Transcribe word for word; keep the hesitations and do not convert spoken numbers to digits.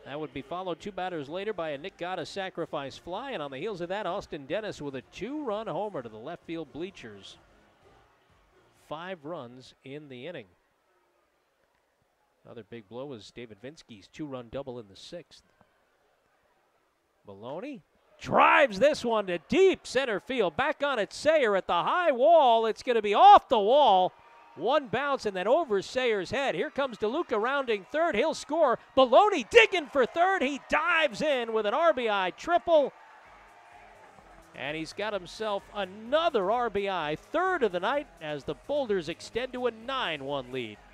That would be followed two batters later by a Nick Gatta sacrifice fly, and on the heels of that, Austin Dennis with a two-run homer to the left field bleachers. Five runs in the inning. Another big blow was David Vinsky's two-run double in the sixth. Maloney drives this one to deep center field. Back on it, Sayer at the high wall. It's going to be off the wall. One bounce and then over Sayer's head. Here comes DeLuca rounding third. He'll score. Maloney digging for third. He dives in with an R B I triple. And he's got himself another R B I, third of the night, as the Boulders extend to a nine one lead.